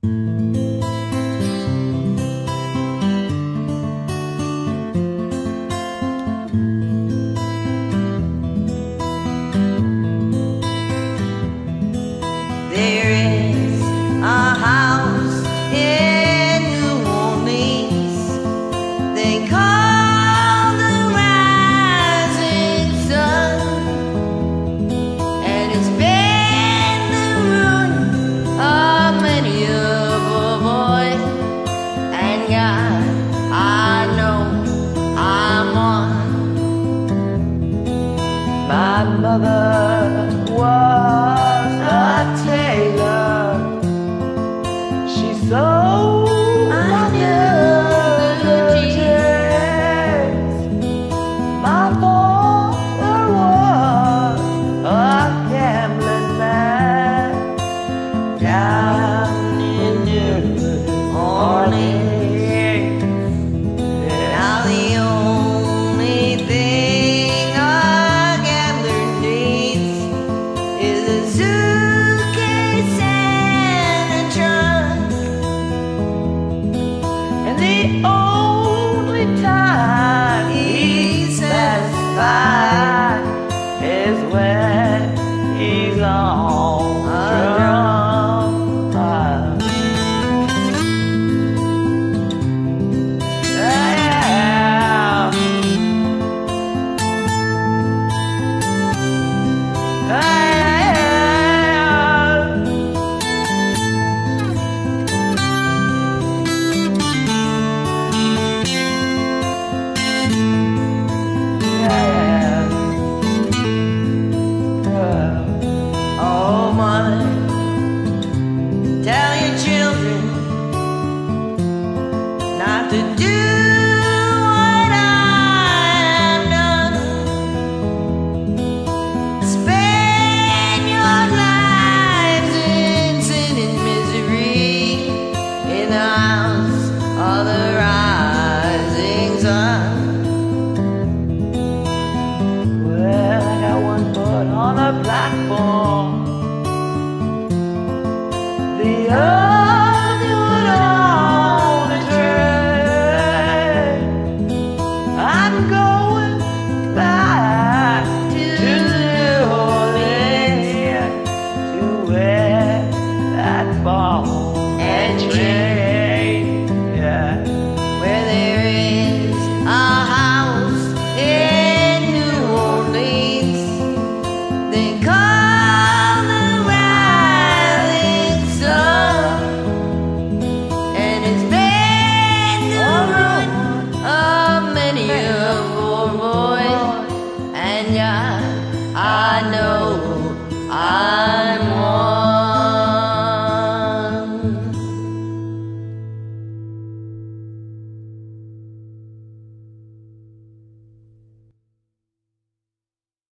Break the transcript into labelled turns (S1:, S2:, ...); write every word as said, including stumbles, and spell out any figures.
S1: There is a house in New Orleans they call the Rising Sun, and it's been the ruin of many a poor boy. And God, I know I'm one. My mother was a tailor. She sewed my blue jeans. My father was a gambling man down in New Orleans. Now the only thing a gambler needs is a suitcase and a trunk, and the only time he's satisfied is when he's on a drum. Yeah. Oh, mother, tell your children not to do what I've done. Spend your lives in sin and misery in the house of the rising sun. Well, I got one foot on the platform, the other foot on the train. I'm going back to New Orleans, to where that ball and train, yeah, where there is a house in New Orleans they call the Rising Sun, and it's been the ruin of many a poor boy. And yeah, I know